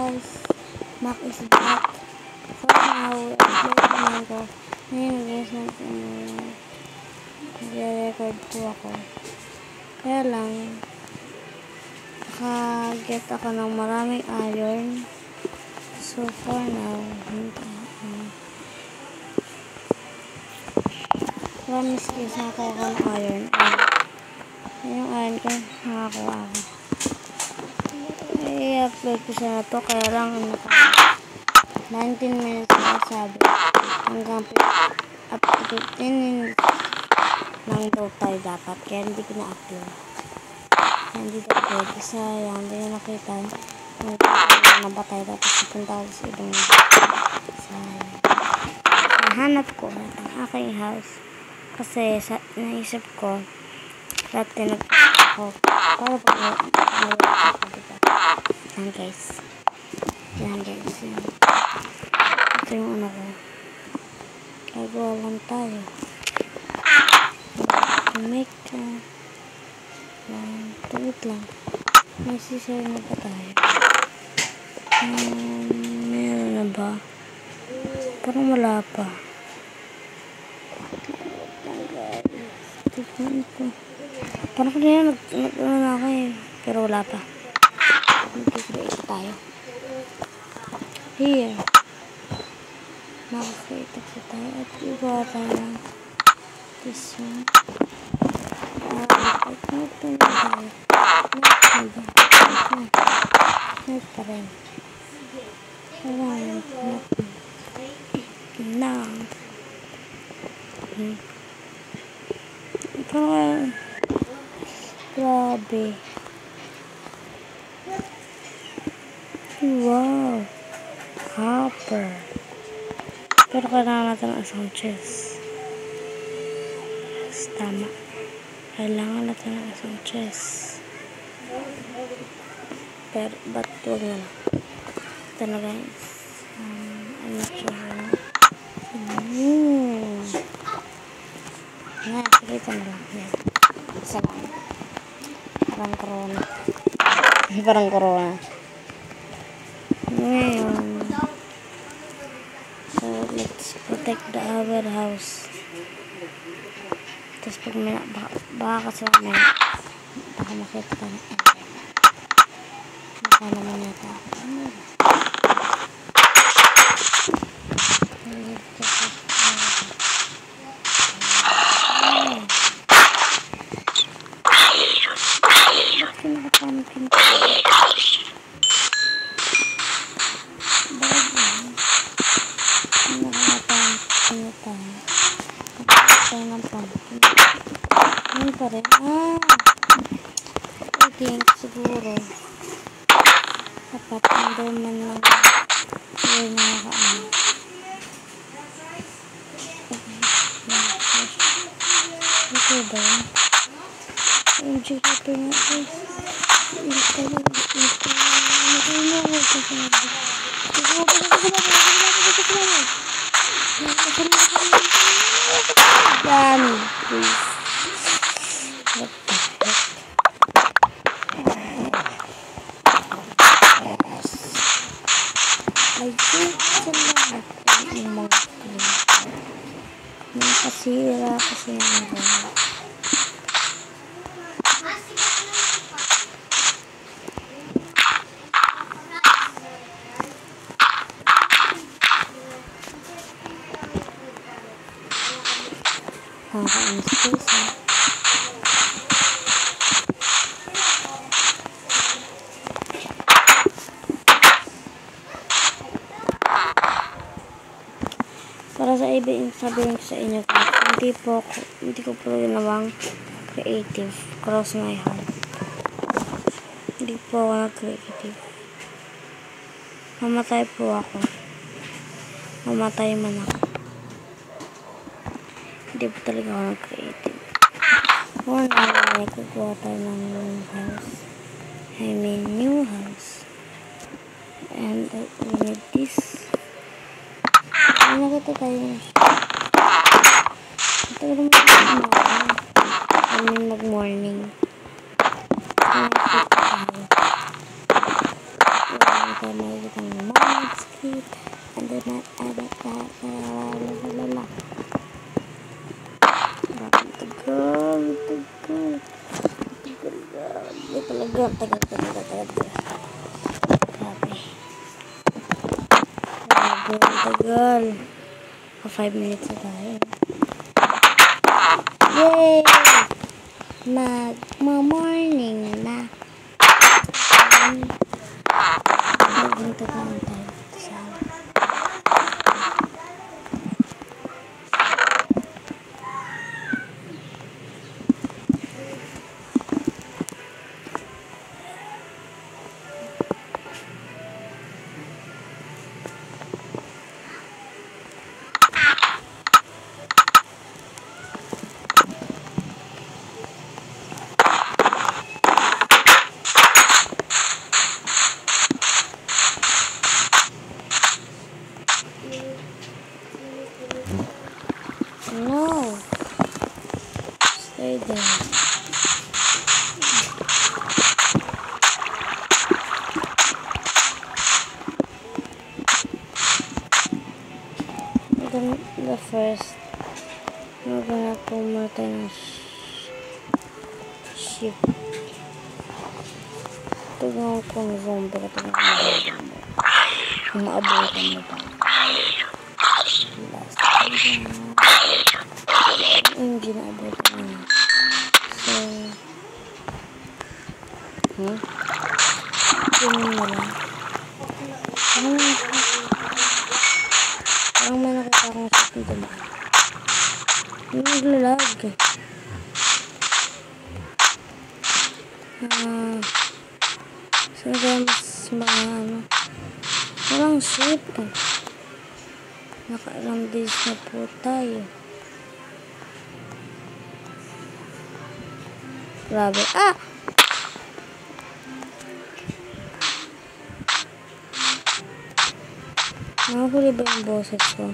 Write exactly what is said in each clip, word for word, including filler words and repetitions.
guys, Mac is back. So now, upload naman ko. Ngayon, guys, nag-record po ako. Kaya lang, naka-get ako ng maraming iron. So for now, promise guys, nakakuha ko ng iron. Yung iron ko, nakakuha ako. I-upload ko siya na to, kaya lang naka nineteen minutes na sabi. Hanggang up to fifteen minutes lang daw tayo dapat. Kaya hindi ko na-upload. Hindi na-upload. Kasi sayang, hindi na nakita. Nabatay tapos napunta ako sa ibang sayang. Nahanap ko ang aking house. Kasi sa, naisip ko dati nagpapalala ako para pag nalala ako dito. Yan guys. Yan guys. Yan. Ito yung ano ko. Gagawa lang tayo. Make uh, lang. Tuwit lang. May sisir na ba tayo? Um, meron na ba? Parang wala pa. Tignan ko. Parang kanina nag-ano na ako eh. Pero wala pa. Mag-create tayo. Here. Mag-create ako tayo. At iba tayo. This one. At ito na tayo. Ito na. Ito pa rin. Ayan. Na. Hmm. Parang grabe. Wow. Copper. Pero kailangan natin ng isang chest. Yes, tama. Kailangan natin ng isang chest. Pero, ba't huwag na lang. Ito na guys. Um, ano siya? Hmm. Yan, sige ito na lang. Yan. Isa lang. Parang corona. Parang corona. Ngayon. So, let's protect the our house. Tapos pag may, baka, baka kasi may, baka makita ka na. Baka naman yata. Ano? Pumpkin. Nakaka-pumpkin tayo. Nakaka-tayo ng pumpkin. Ano pa rin? Ah! I think siguro dapat enderman lang yung nakaka-ano. Ito ba yun? Yung jigger nga guys. Ito lang. Ito lang. Ito lang. Yan. Please. What the heck? I think sa lahat yung mga nakasira kasi yung mga ang space ha. Para sa ibig sabihin ko sa inyo, hindi po ako, hindi ko po ginawang creative. Cross my heart. Hindi po ako nag-creative. Mamatay po ako. Mamatay man ako. Hindi po talaga ako nag-creative. For now, ay kukuha tayo ng new house. I mean, new house. And uh, we need this. Ay, nakita tayo. Ito lang mag-morning. I mean, mag-morning. Ay, nakita tayo. tayo makikita ng mga skip. And then, edit that. Lalalala. Grabe, tagal, tagal. Tagal, hindi talaga. Tagal, tagal, tagal, tagal. Grabe. Grabe, tagal. five minutes na tayo. Yay! Mag-morning na. Magpunta ka lang tayo sa no. Stay there. Then the first, we're gonna promote and ship. Tignan ko ng zombie ka tignan mo. Kung maabutan mo pa. Last time. Hindi na abutan mo. So, hmm? Yun na lang. Parang, parang may nakita akong ship nito ba? Yung naglalag. Ah, saan kaya mas mga ano? Parang ship. Nakailang days na po tayo. Grabe. Ah! Nakahuli ba yung boses ko?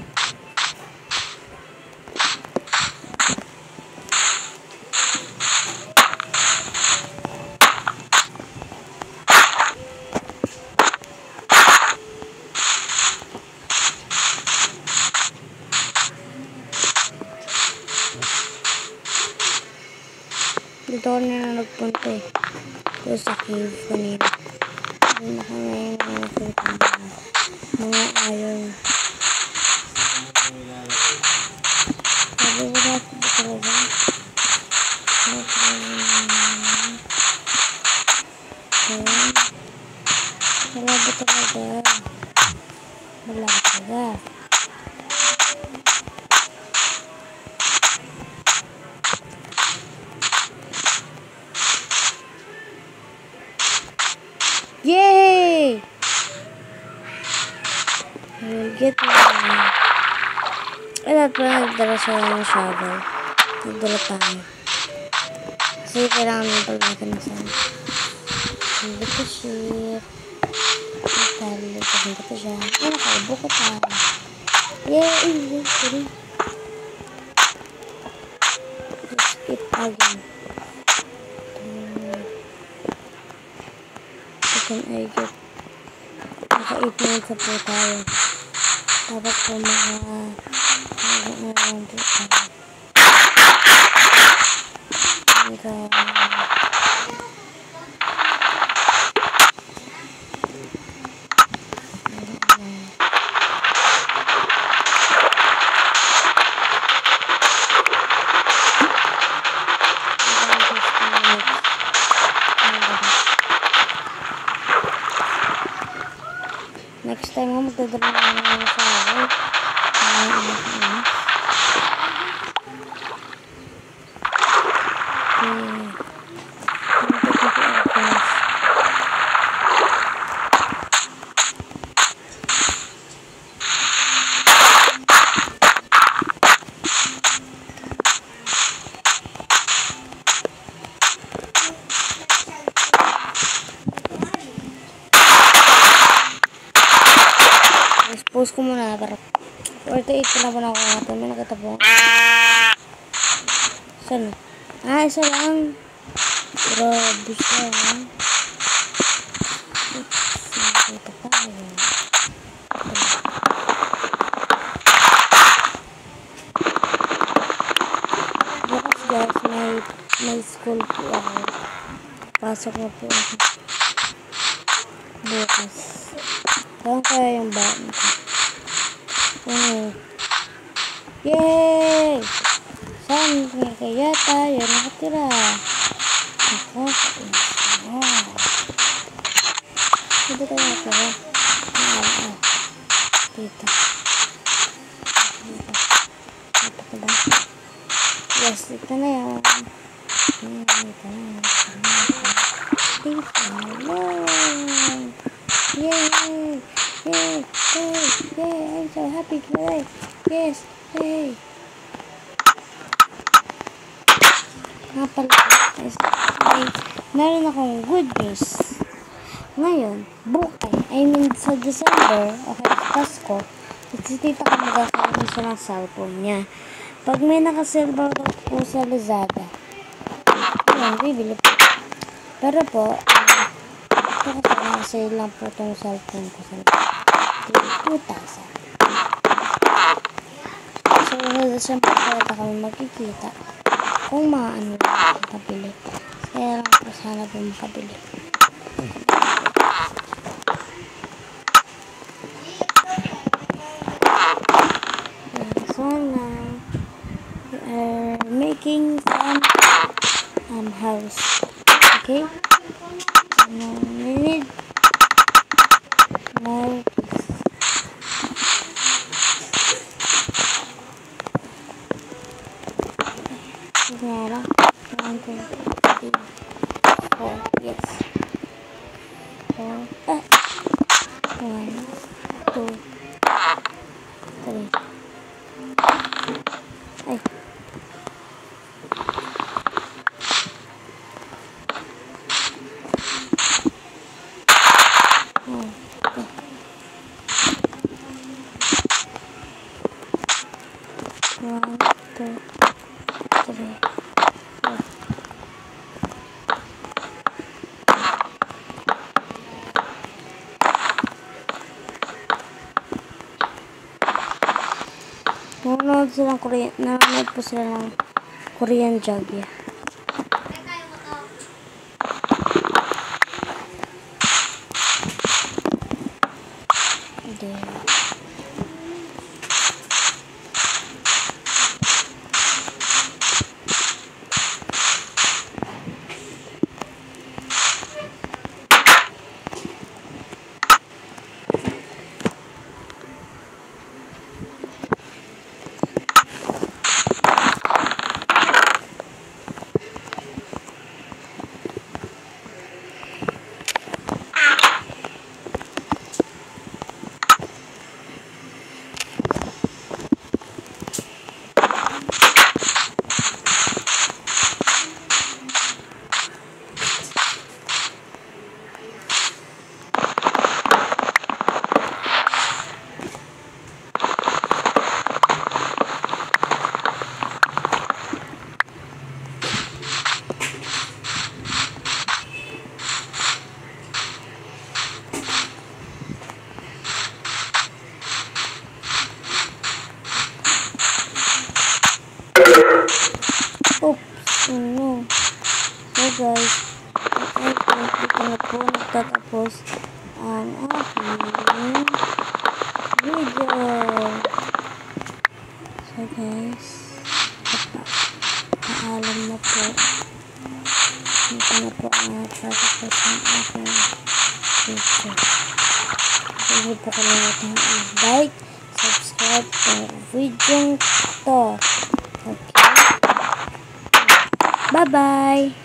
Dito ako na nagpunta eh. Dito sa cave kanina. Doon na kami yung nakita mga iron. Sabi ko na ito ba talaga? Wala ba talaga? Wala ba talaga? Yay! We'll get one. Ay, dapat nagdala siya ng shovel. Nagdala tayo. Kasi kailangan ng pala natin na saan. Hindi ko ship. Nagdala. Hindi ko siya. Ay, nakaubo ko tayo. Yay! Inventory. Just skip again. Can I get naka eight minutes na po tayo. Dapat po mga mga around it tayo. Hanggang next time mo magdadala na naman sa akin. Ay, anak na. Okay. Post ko muna para forty-eight pa na po na ako natin. May nagkatapong. Saan? Ah, isa lang. Grabe siya. Oops. Nakita pa. Pasok na po ako. Bukas. Saan kaya yung baon ko? Hmm. Yay! Saan kaya tayo nakatira? Ako, wow. Dito tayo nakatira. Ah, ah. Dito. Dito. Dito ka ba? Yes, dito na yan. Dito na yan. Dito na yan. Yay! Yay! Yay! Yay! I'm so happy today. Yes! Yay! Nga pala, guys, may meron akong good news. Ngayon, bukas, I mean sa December, o kaya sa Pasko, si tita ko magkakaroon siya ng cellphone niya. Pag may nakasilver po sa Lazada, yun, bibili po. Pero po, um, ito kasi nakasale lang po itong cellphone ko sa two thousand. So, siyempre po kami magkikita kung mga ano lang makabili. Kaya lang po sana po makabili. So now, we are making some um, house. Okay? Now, we need more piece. Nga one, two, three, four. Yes. Four. Ah. One, two, three. Ay. Oh, okay. One, two, three. Nanonood silang Korean, nanonood po sila ng Korean Jagya. Hindi. Oops, oh no. So guys, I think dito na po nagtatapos ang aking video. So guys, paalam na po. Dito na po ang nagtatapos ang aking video. So hindi po kalimutan i-like, subscribe sa video to. Okay. Bye-bye!